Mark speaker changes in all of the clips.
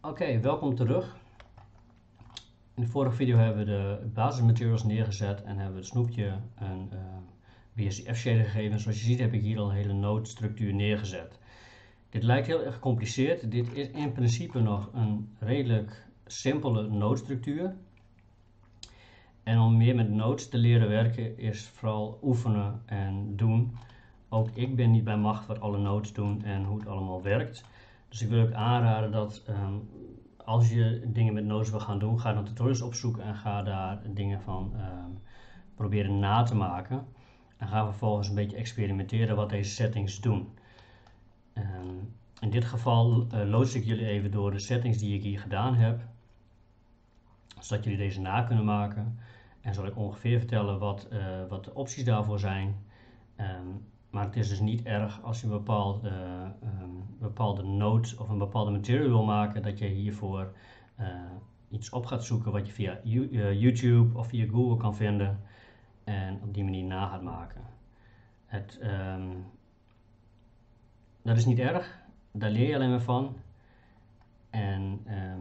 Speaker 1: Oké, welkom terug. In de vorige video hebben we de basismaterials neergezet en hebben we het snoepje een BSDF shader gegeven. Zoals je ziet heb ik hier al een hele nodestructuur neergezet. Dit lijkt heel erg gecompliceerd. Dit is in principe nog een redelijk simpele nodestructuur. En om meer met nodes te leren werken is vooral oefenen en doen. Ook ik ben niet bij macht wat alle nodes doen en hoe het allemaal werkt. Dus ik wil ook aanraden dat als je dingen met nodes wil gaan doen, ga dan tutorials opzoeken en ga daar dingen van proberen na te maken. En ga vervolgens een beetje experimenteren wat deze settings doen. In dit geval loods ik jullie even door de settings die ik hier gedaan heb, zodat jullie deze na kunnen maken. En zal ik ongeveer vertellen wat de opties daarvoor zijn. Maar het is dus niet erg als je een bepaalde node of een bepaalde material wil maken, dat je hiervoor iets op gaat zoeken wat je via YouTube of via Google kan vinden en op die manier na gaat maken. Dat is niet erg, daar leer je alleen maar van. En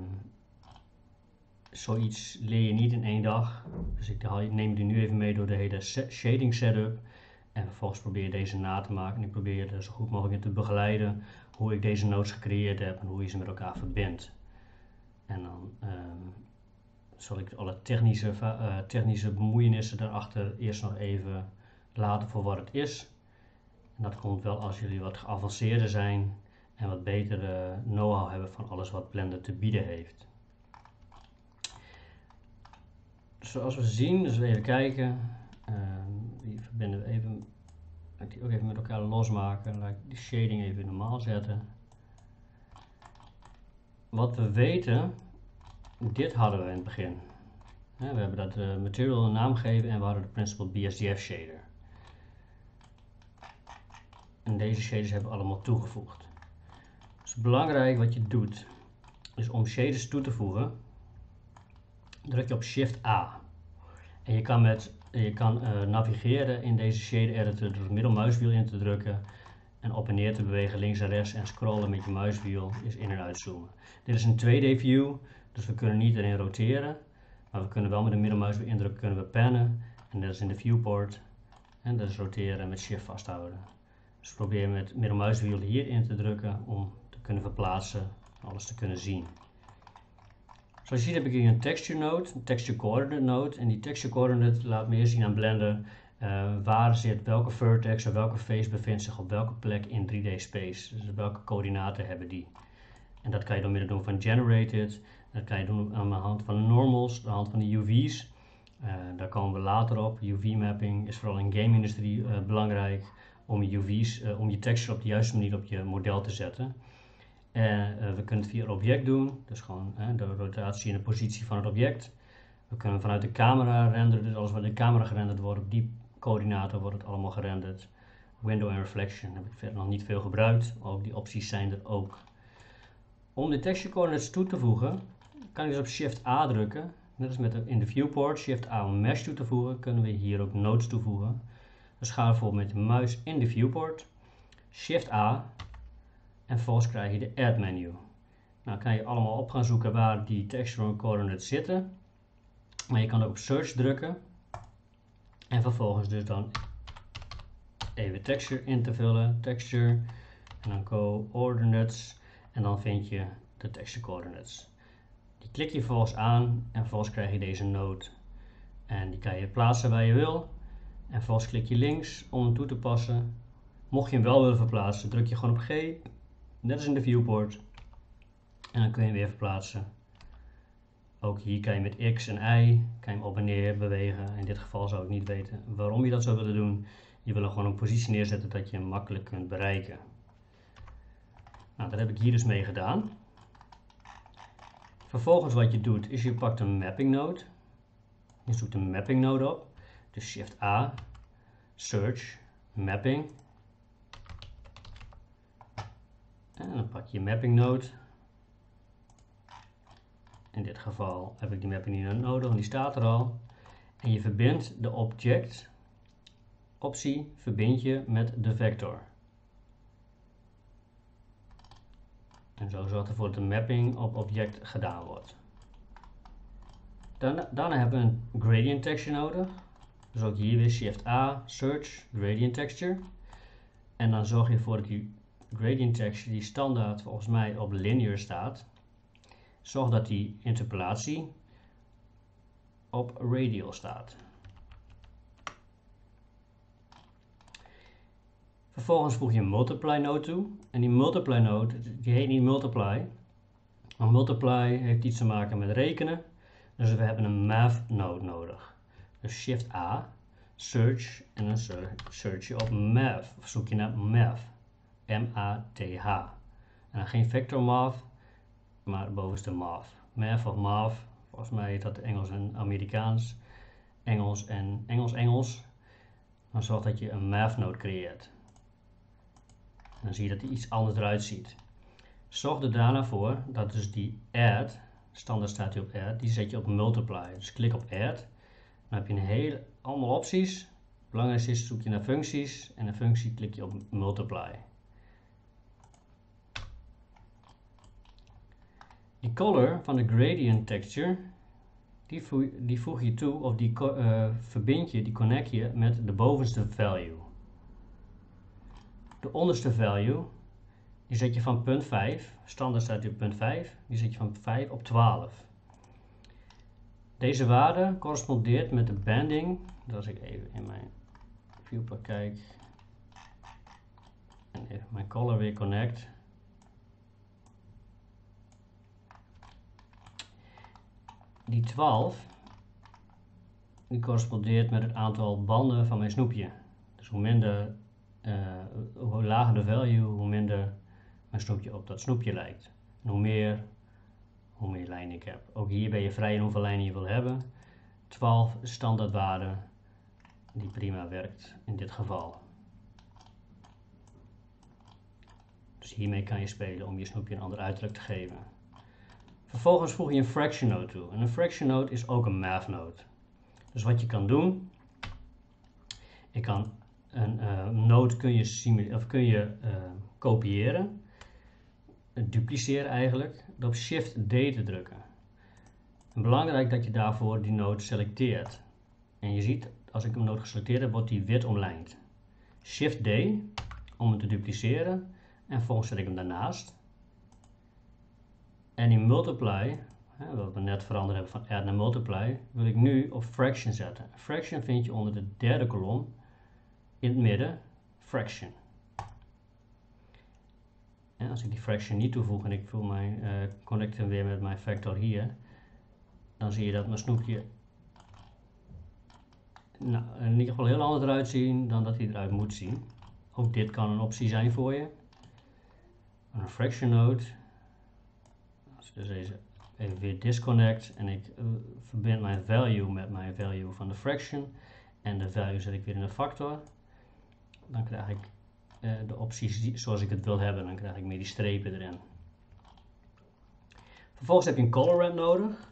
Speaker 1: zoiets leer je niet in één dag. Dus ik neem je nu even mee door de hele shading setup. En vervolgens probeer je deze na te maken. En ik probeer je er zo goed mogelijk in te begeleiden hoe ik deze nodes gecreëerd heb en hoe je ze met elkaar verbindt. En dan zal ik alle technische bemoeienissen daarachter eerst nog even laten voor wat het is. En dat komt wel als jullie wat geavanceerder zijn en wat betere know-how hebben van alles wat Blender te bieden heeft. Zoals we zien, dus we even kijken. Die verbinden we even. Laat ik die ook even met elkaar losmaken. Laat ik die shading even normaal zetten. Wat we weten, dit hadden we in het begin. We hebben dat material een naam gegeven en we hadden de Principled BSDF shader. En deze shaders hebben we allemaal toegevoegd. Dus belangrijk wat je doet, is om shaders toe te voegen, druk je op Shift A. En je kan navigeren in deze shader editor door het middelmuiswiel in te drukken en op en neer te bewegen links en rechts en scrollen met je muiswiel is in- en uitzoomen. Dit is een 2D view, dus we kunnen niet erin roteren, maar we kunnen wel met de middelmuiswiel indrukken kunnen we pannen en dat is in de viewport en dat is roteren met Shift vasthouden. Dus probeer met het middelmuiswiel hier in te drukken om te kunnen verplaatsen en alles te kunnen zien. Zoals je ziet heb ik hier een texture node, een texture coordinate node. En die texture coordinate laat me eerst zien aan Blender waar zit welke vertex of welke face bevindt zich op welke plek in 3D space. Dus welke coördinaten hebben die. En dat kan je door middel doen van generated. Dat kan je doen aan de hand van normals, aan de hand van de UV's. Daar komen we later op. UV mapping is vooral in de game-industrie belangrijk om je UV's, om je texture op de juiste manier op je model te zetten. En we kunnen het via het object doen, dus gewoon de rotatie en de positie van het object. We kunnen vanuit de camera renderen, dus alles wat in de camera gerenderd wordt, op die coördinaten wordt het allemaal gerenderd. Window en reflection heb ik verder nog niet veel gebruikt, ook die opties zijn er ook. Om de texture coordinates toe te voegen, kan ik dus op Shift A drukken. Net als in de viewport, Shift A om mesh toe te voegen, kunnen we hier ook nodes toevoegen. Dus ga bijvoorbeeld met de muis in de viewport, Shift A. En vervolgens krijg je de Add menu. Nou kan je allemaal op gaan zoeken waar die texture coordinates zitten. Maar je kan ook op Search drukken. En vervolgens dus dan even texture in te vullen. Texture. En dan coordinates. En dan vind je de texture coordinates. Die klik je vervolgens aan. En vervolgens krijg je deze node. En die kan je plaatsen waar je wil. En vervolgens klik je links om hem toe te passen. Mocht je hem wel willen verplaatsen, druk je gewoon op G. Net als in de viewport. En dan kun je hem weer verplaatsen. Ook hier kan je met X en Y kan je hem op en neer bewegen. In dit geval zou ik niet weten waarom je dat zou willen doen. Je wil er gewoon een positie neerzetten dat je hem makkelijk kunt bereiken. Nou, dat heb ik hier dus mee gedaan. Vervolgens wat je doet is je pakt een mapping node. Je zoekt een mapping node op. Dus Shift A, Search, Mapping. En dan pak je mapping node. In dit geval heb ik die mapping niet nodig, want die staat er al. En je verbindt de object optie verbind je met de vector. En zo zorgt ervoor dat de mapping op object gedaan wordt. Daarna hebben we een gradient texture nodig. Dus ook hier weer Shift A, Search, Gradient Texture. En dan zorg je ervoor dat die gradient texture die standaard volgens mij op linear staat, zorg dat die interpolatie op radial staat. Vervolgens voeg je een multiply node toe. En die multiply node, die heet niet multiply. Maar multiply heeft iets te maken met rekenen. Dus we hebben een math node nodig. Dus Shift A, Search en dan search je op math. Of zoek je naar math. M-A-T-H. En dan geen vector math, maar bovenste math. Math of math, volgens mij heet dat Engels en Amerikaans. Engels en Engels. Dan zorg dat je een math node creëert. En dan zie je dat die iets anders eruit ziet. Zorg er daarna voor dat dus die add, standaard staat hij op add, die zet je op multiply. Dus klik op add. Dan heb je allemaal opties. Het belangrijkste is zoek je naar functies en een functie klik je op multiply. Die color van de gradient texture, die voeg je toe of die verbind je, die connect je met de bovenste value. De onderste value, die zet je van punt 5, standaard staat op punt 5, die zet je van 5 op 12. Deze waarde correspondeert met de banding, dus als ik even in mijn viewport kijk en even mijn color weer connect. Die 12, die correspondeert met het aantal banden van mijn snoepje. Dus hoe lager de value, hoe minder mijn snoepje op dat snoepje lijkt. En hoe meer lijnen ik heb. Ook hier ben je vrij in hoeveel lijnen je wil hebben. 12 standaardwaarde die prima werkt in dit geval. Dus hiermee kan je spelen om je snoepje een ander uiterlijk te geven. Vervolgens voeg je een fraction node toe. En een fraction node is ook een math node. Dus wat je kan doen, een node kun je kopiëren, dupliceren eigenlijk, door op Shift D te drukken. En belangrijk dat je daarvoor die node selecteert. En je ziet, als ik een node geselecteerd heb, wordt die wit omlijnd. Shift D om hem te dupliceren en vervolgens zet ik hem daarnaast. En die multiply, wat we net veranderd hebben van add naar multiply, wil ik nu op fraction zetten. Fraction vind je onder de derde kolom, in het midden, fraction. En als ik die fraction niet toevoeg en ik connect hem weer met mijn factor hier, dan zie je dat mijn snoepje in ieder geval heel anders eruit zien dan dat hij eruit moet zien. Ook dit kan een optie zijn voor je. Een fraction node. Als ik dus deze even weer disconnect en ik verbind mijn value met mijn value van de fraction en de value zet ik weer in de factor, dan krijg ik de opties zoals ik het wil hebben. Dan krijg ik meer die strepen erin. Vervolgens heb je een color ramp nodig.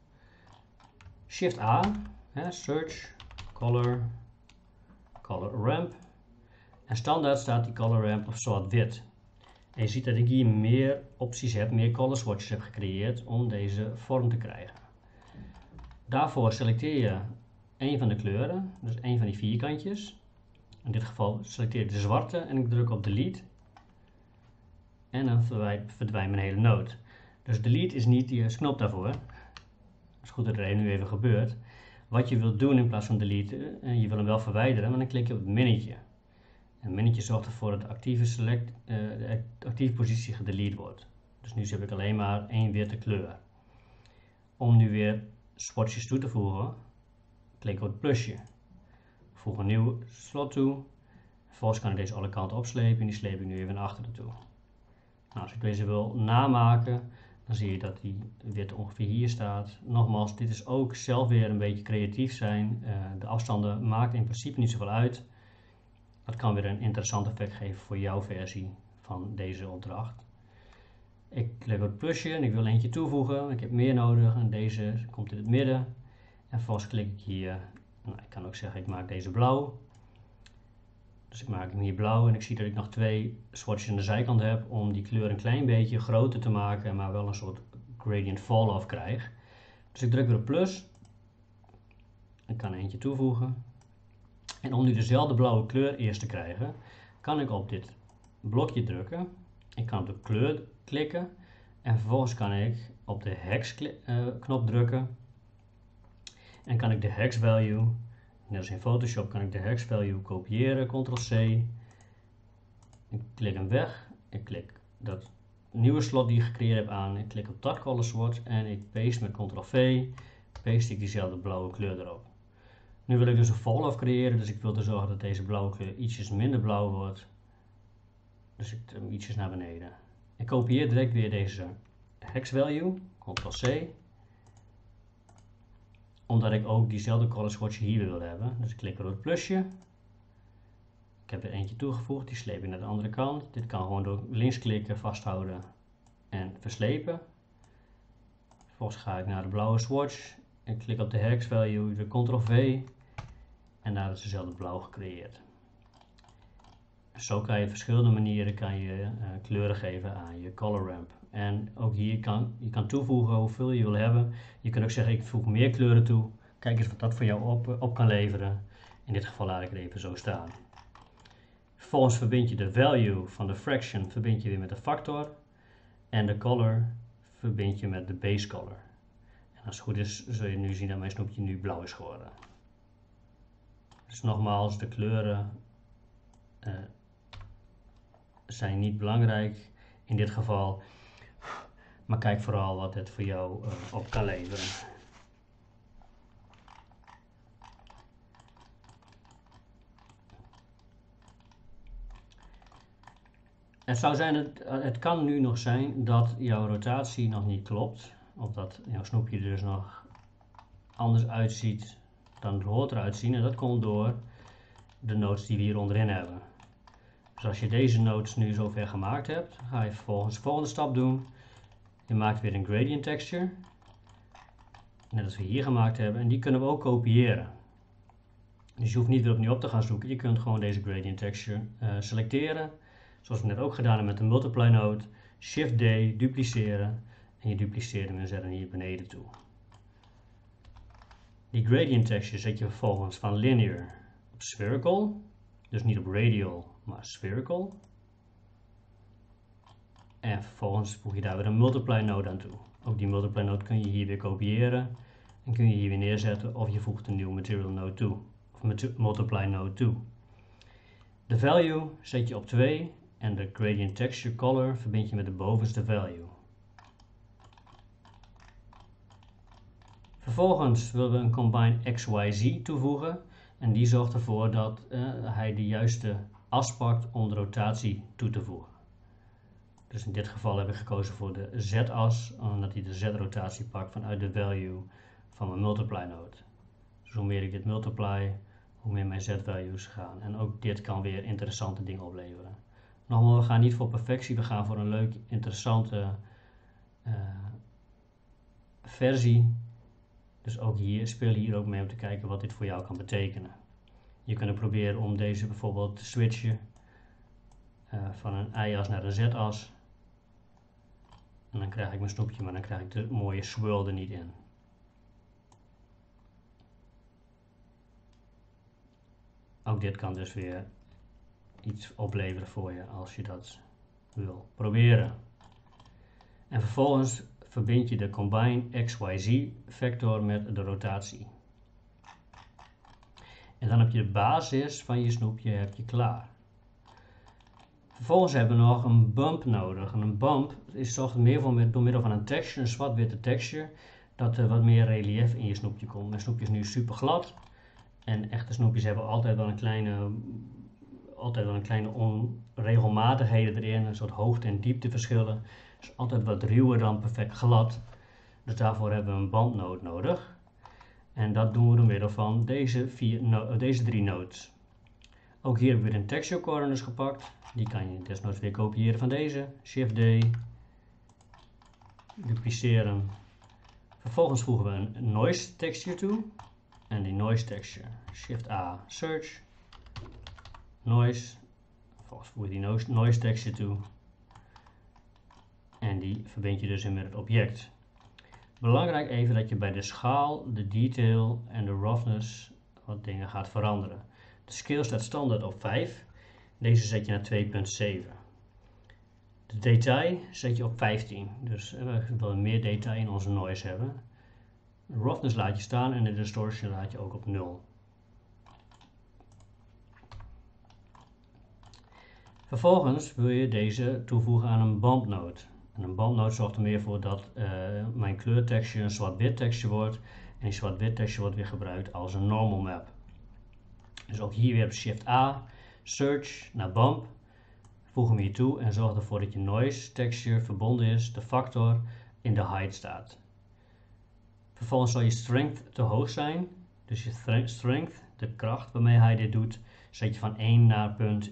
Speaker 1: Shift A, search, color ramp. En standaard staat die color ramp op zwart-wit. En je ziet dat ik hier meer opties heb, meer color swatches heb gecreëerd om deze vorm te krijgen. Daarvoor selecteer je een van de kleuren, dus een van die vierkantjes. In dit geval selecteer ik de zwarte en ik druk op delete. En dan verdwijnt mijn hele node. Dus delete is niet de juiste knop daarvoor. Het is goed dat er nu even gebeurt. Wat je wilt doen in plaats van delete, je wil hem wel verwijderen, maar dan klik je op het minnetje. En het minnetje zorgt ervoor dat de actieve positie gedelete wordt. Dus nu heb ik alleen maar één witte kleur. Om nu weer swatches toe te voegen, klik op het plusje. Voeg een nieuw slot toe. Vervolgens kan ik deze alle kanten opslepen en die sleep ik nu even naar achteren toe. Nou, als ik deze wil namaken, dan zie je dat die wit ongeveer hier staat. Nogmaals, dit is ook zelf weer een beetje creatief zijn. De afstanden maken in principe niet zoveel uit. Dat kan weer een interessant effect geven voor jouw versie van deze opdracht. Ik klik op het plusje en ik wil eentje toevoegen. Ik heb meer nodig en deze komt in het midden. En vervolgens klik ik hier. Nou, ik kan ook zeggen ik maak deze blauw. Dus ik maak hem hier blauw en ik zie dat ik nog 2 swatches aan de zijkant heb om die kleur een klein beetje groter te maken, maar wel een soort gradient fall-off krijg. Dus ik druk weer op plus. Ik kan eentje toevoegen. En om nu dezelfde blauwe kleur eerst te krijgen, kan ik op dit blokje drukken. Ik kan op de kleur klikken en vervolgens kan ik op de hex knop drukken. En kan ik de hex value, net als in Photoshop, kan ik de hex value kopiëren, Ctrl-C. Ik klik hem weg. Ik klik dat nieuwe slot die ik gecreëerd heb aan. Ik klik op dat color swatch en ik paste met Ctrl-V. Paste ik diezelfde blauwe kleur erop. Nu wil ik dus een fall-off creëren, dus ik wil er zorgen dat deze blauwe kleur ietsjes minder blauw wordt. Dus ik hem ietsjes naar beneden. Ik kopieer direct weer deze hex value, Ctrl-C. Omdat ik ook diezelfde color swatch hier wil hebben. Dus ik klik op het plusje. Ik heb er eentje toegevoegd, die sleep ik naar de andere kant. Dit kan gewoon door links klikken, vasthouden en verslepen. Vervolgens ga ik naar de blauwe swatch. Ik klik op de hex value, de Ctrl-V. En daar is dezelfde blauw gecreëerd. Zo kan je verschillende manieren kleuren geven aan je color ramp. En ook hier je kan toevoegen hoeveel je wil hebben. Je kunt ook zeggen ik voeg meer kleuren toe. Kijk eens wat dat voor jou op kan leveren. In dit geval laat ik het even zo staan. Vervolgens verbind je de value van de fraction weer met de factor. En de color verbind je met de base color. En als het goed is zul je nu zien dat mijn snoepje nu blauw is geworden. Dus nogmaals, de kleuren zijn niet belangrijk in dit geval, maar kijk vooral wat het voor jou op kan leveren. Het kan nu nog zijn dat jouw rotatie nog niet klopt, of dat jouw snoepje er dus nog anders uitziet dan het hoort eruit zien. En dat komt door de nodes die we hier onderin hebben. Dus als je deze nodes nu zover gemaakt hebt, ga je vervolgens de volgende stap doen. Je maakt weer een gradient texture, net als we hier gemaakt hebben, en die kunnen we ook kopiëren. Dus je hoeft niet weer opnieuw op te gaan zoeken, je kunt gewoon deze gradient texture selecteren, zoals we net ook gedaan hebben met de multiply node, Shift D, dupliceren, en je dupliceert hem en zet hem hier beneden toe. Die gradient texture zet je vervolgens van linear op spherical, dus niet op radial, maar spherical. En vervolgens voeg je daar weer een multiply node aan toe. Ook die multiply node kun je hier weer kopiëren en kun je hier weer neerzetten of je voegt een nieuwe material node toe, of multiply node toe. De value zet je op 2 en de gradient texture color verbind je met de bovenste value. Vervolgens willen we een combine XYZ toevoegen en die zorgt ervoor dat hij de juiste as pakt om de rotatie toe te voegen. Dus in dit geval heb ik gekozen voor de Z-as, omdat hij de Z-rotatie pakt vanuit de value van mijn multiply node. Dus hoe meer ik dit multiply, hoe meer mijn Z-values gaan. En ook dit kan weer interessante dingen opleveren. Nogmaals, we gaan niet voor perfectie, we gaan voor een leuk, interessante versie. Dus ook hier, speel hier ook mee om te kijken wat dit voor jou kan betekenen. Je kunt proberen om deze bijvoorbeeld te switchen van een Y-as naar een Z-as. En dan krijg ik mijn snoepje, maar dan krijg ik de mooie swirl er niet in. Ook dit kan dus weer iets opleveren voor je als je dat wil proberen. En vervolgens verbind je de combine XYZ vector met de rotatie. En dan heb je de basis van je snoepje klaar. Vervolgens hebben we nog een bump nodig. En een bump zorgt meer voor door middel van een texture, een zwart-witte texture, dat er wat meer relief in je snoepje komt. Mijn snoepje is nu super glad. En echte snoepjes hebben altijd wel een kleine onregelmatigheden erin, een soort hoogte- en diepteverschillen. Dus altijd wat ruwer dan perfect glad. Dus daarvoor hebben we een bandnode nodig. En dat doen we door middel van deze 3 nodes. Ook hier hebben we weer een texture coordinates gepakt. Die kan je desnoods weer kopiëren van deze. Shift D. Dupliceren. Vervolgens voegen we een noise texture toe. En die noise texture. Shift A. Search. noise. Vervolgens voeg je die noise texture toe. En die verbind je dus in met het object. Belangrijk even dat je bij de schaal, de detail en de roughness wat dingen gaat veranderen. De scale staat standaard op 5. Deze zet je naar 2.7. De detail zet je op 15. Dus we willen meer detail in onze noise hebben. De roughness laat je staan en de distortion laat je ook op 0. Vervolgens wil je deze toevoegen aan een bump node. En een bump node zorgt er meer voor dat mijn kleurtexture een zwart-wit texture wordt. En die zwart-wit texture wordt weer gebruikt als een normal map. Dus ook hier weer op Shift A, search naar bump, voeg hem hier toe en zorg ervoor dat je noise texture verbonden is, de factor in de height staat. Vervolgens zal je strength te hoog zijn, dus je strength, de kracht waarmee hij dit doet, zet je van 1 naar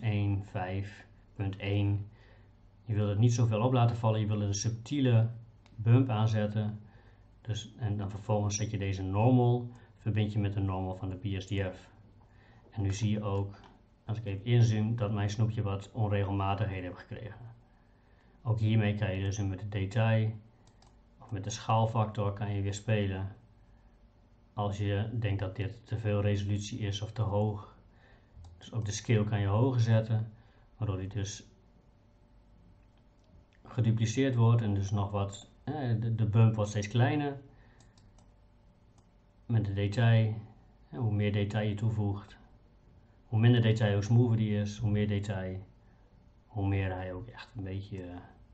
Speaker 1: 0.15.1. Je wil het niet zoveel op laten vallen, je wil een subtiele bump aanzetten. Dus, en dan vervolgens zet je deze normal, verbind je met de normal van de BSDF. En nu zie je ook, als ik even inzoom, dat mijn snoepje wat onregelmatigheden heeft gekregen. Ook hiermee kan je dus met de detail of met de schaalfactor kan je weer spelen. Als je denkt dat dit te veel resolutie is of te hoog. Dus ook de scale kan je hoger zetten, waardoor die dus gedupliceerd wordt en dus nog wat, de bump wordt steeds kleiner. Met de detail, hoe meer detail je toevoegt, hoe minder detail, hoe smoother die is, hoe meer detail, hoe meer hij ook echt een beetje,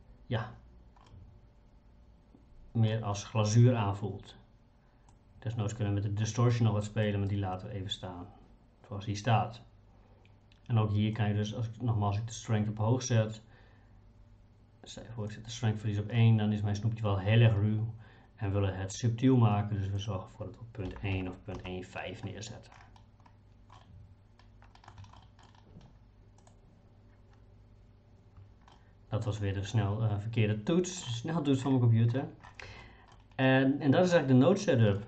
Speaker 1: meer als glazuur aanvoelt. Desnoods kunnen we met de distortion nog wat spelen, maar die laten we even staan, zoals die staat. En ook hier kan je dus, als ik de strength op hoog zet, stel je voor ik zet de strength verlies op 1, dan is mijn snoepje wel heel erg ruw. En we willen het subtiel maken, dus we zorgen ervoor dat we op punt 1 of punt 1.5 neerzetten. Dat was weer de verkeerde toets, sneltoets van mijn computer. En dat is eigenlijk de node setup.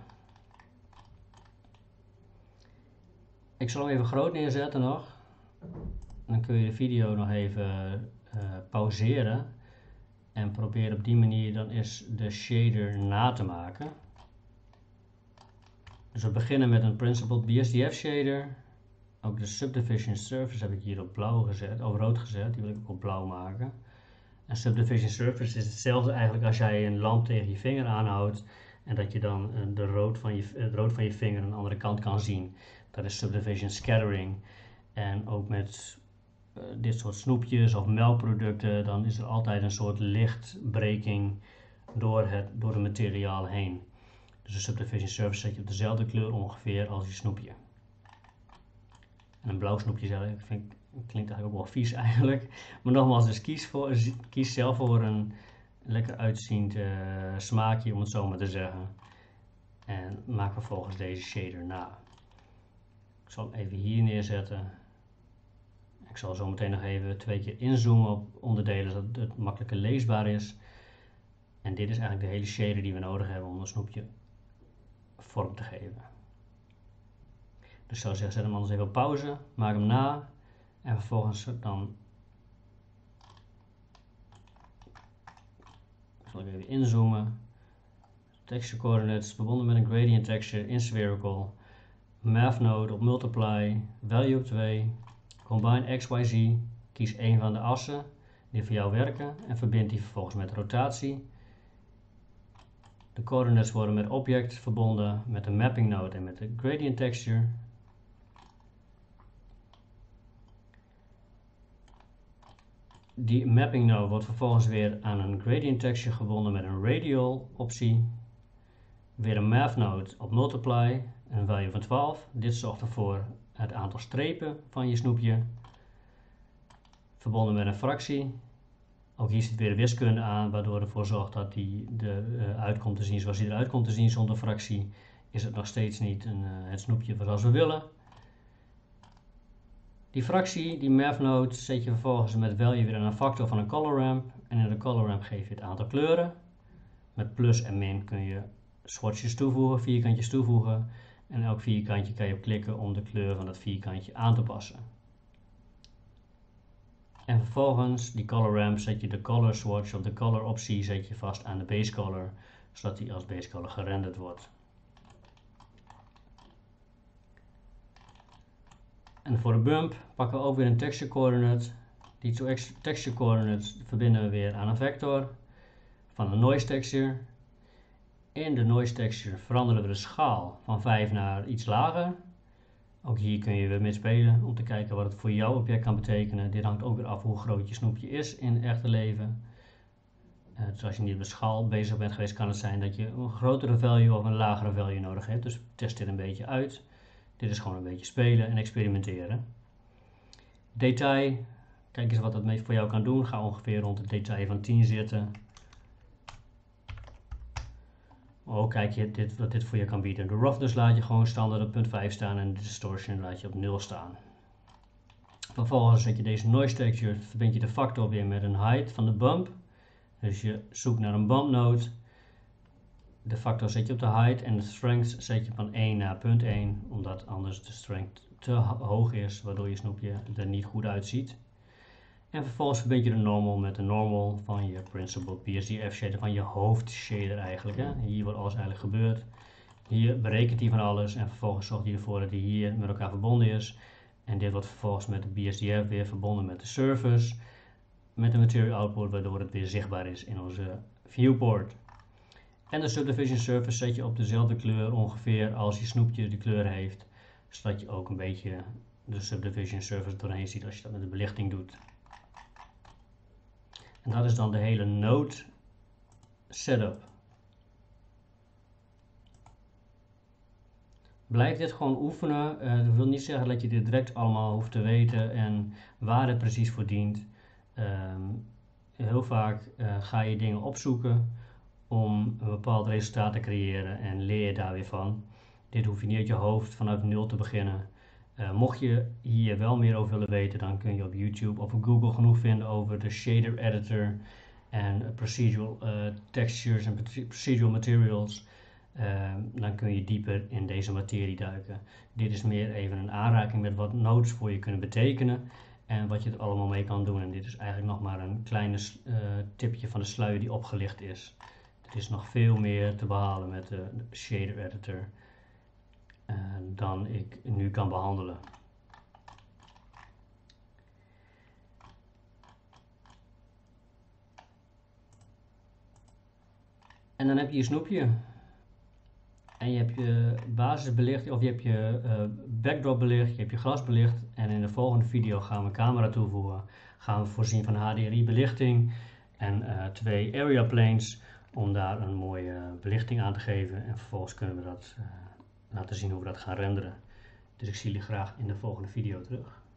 Speaker 1: Ik zal hem even groot neerzetten nog. Dan kun je de video nog even pauzeren. En probeer op die manier dan eens de shader na te maken. Dus we beginnen met een Principled BSDF shader. Ook de Subdivision Surface heb ik hier op blauw gezet, of rood gezet. Die wil ik ook op blauw maken. En Subdivision Surface is hetzelfde eigenlijk als jij een lamp tegen je vinger aanhoudt. En dat je dan het rood van je vinger aan de andere kant kan zien. Dat is Subdivision Scattering. En ook met dit soort snoepjes of melkproducten, dan is er altijd een soort lichtbreking door het materiaal heen. Dus de Subdivision Surface zet je op dezelfde kleur ongeveer als je snoepje. En een blauw snoepje klinkt eigenlijk ook wel vies eigenlijk. Maar nogmaals, dus kies zelf voor een lekker uitziend smaakje, om het zo maar te zeggen. En maak vervolgens deze shader na. Ik zal hem even hier neerzetten. Ik zal zo meteen nog even 2 keer inzoomen op onderdelen, zodat het makkelijker leesbaar is. En dit is eigenlijk de hele shader die we nodig hebben om een snoepje vorm te geven. Dus ik zou zeggen, zet hem anders even op pauze, maak hem na en vervolgens dan zal ik even inzoomen. Texture coordinates verbonden met een gradient texture in spherical. Math node op multiply, value op 2, combine XYZ, kies een van de assen die voor jou werken en verbind die vervolgens met rotatie. De coordinates worden met object verbonden met de mapping node en met de gradient texture. Die mapping node wordt vervolgens weer aan een gradient texture gebonden met een radial optie. Weer een math node op multiply, een value van 12. Dit zorgt ervoor het aantal strepen van je snoepje. Verbonden met een fractie. Ook hier zit weer de wiskunde aan, waardoor ervoor zorgt dat die uitkomt te zien zoals hij eruit komt te zien zonder fractie. Is het nog steeds niet het snoepje zoals we willen. Die fractie, die math node, zet je vervolgens met value weer aan een factor van een color ramp. En in de color ramp geef je het aantal kleuren. Met plus en min kun je swatches toevoegen, vierkantjes toevoegen. En elk vierkantje kan je op klikken om de kleur van dat vierkantje aan te passen. En vervolgens die color ramp zet je de color swatch of de color optie zet je vast aan de base color, zodat die als base color gerenderd wordt. En voor de bump pakken we ook weer een texture coordinate. Die texture coordinate verbinden we weer aan een vector van een noise texture. In de noise texture veranderen we de schaal van 5 naar iets lager. Ook hier kun je weer mee spelen om te kijken wat het voor jouw object kan betekenen. Dit hangt ook weer af hoe groot je snoepje is in het echte leven. Dus als je niet op de schaal bezig bent geweest, kan het zijn dat je een grotere value of een lagere value nodig hebt. Dus test dit een beetje uit. Dit is gewoon een beetje spelen en experimenteren. Detail, kijk eens wat dat voor jou kan doen. Ga ongeveer rond het detail van 10 zitten. Oh, kijk je wat dit voor je kan bieden. De roughness laat je gewoon standaard op 0.5 staan en de distortion laat je op 0 staan. Vervolgens zet je deze noise texture, verbind je de factor weer met een height van de bump. Dus je zoekt naar een bump node. De factor zet je op de height en de strength zet je van 1 naar 0.1, omdat anders de strength te hoog is, waardoor je snoepje er niet goed uitziet. En vervolgens verbind je de normal met de normal van je principal BSDF shader, van je hoofdshader eigenlijk. Hè. Hier wordt alles eigenlijk gebeurd. Hier berekent hij van alles en vervolgens zorgt hij ervoor dat hij hier met elkaar verbonden is. En dit wordt vervolgens met de BSDF weer verbonden met de surface, met de material output, waardoor het weer zichtbaar is in onze viewport. En de subdivision surface zet je op dezelfde kleur ongeveer als je snoepje de kleur heeft, zodat je ook een beetje de subdivision surface doorheen ziet als je dat met de belichting doet. En dat is dan de hele node setup. Blijf dit gewoon oefenen. Dat wil niet zeggen dat je dit direct allemaal hoeft te weten en waar het precies voor dient. Heel vaak ga je dingen opzoeken om een bepaald resultaat te creëren en leer je daar weer van. Dit hoef je niet uit je hoofd vanuit 0 te beginnen. Mocht je hier wel meer over willen weten, dan kun je op YouTube of op Google genoeg vinden over de shader editor en procedural textures en procedural materials. Dan kun je dieper in deze materie duiken. Dit is meer even een aanraking met wat nodes voor je kunnen betekenen en wat je er allemaal mee kan doen. En dit is eigenlijk nog maar een kleine tipje van de sluier die opgelicht is. Er is nog veel meer te behalen met de shader editor dan ik nu kan behandelen. En dan heb je je snoepje. En je hebt je basisbelichting, of je hebt je backdrop belicht, je hebt je glas belicht. En in de volgende video gaan we een camera toevoegen. Gaan we voorzien van HDRI belichting en 2 area planes om daar een mooie belichting aan te geven. En vervolgens kunnen we dat laten zien hoe we dat gaan renderen. Dus ik zie jullie graag in de volgende video terug.